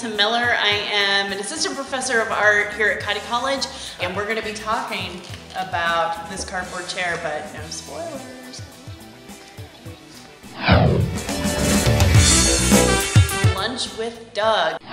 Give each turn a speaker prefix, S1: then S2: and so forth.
S1: Fulton Miller. I am an assistant professor of art here at Cottey College, and we're going to be talking about this cardboard chair, but no spoilers. Lunch with Doug.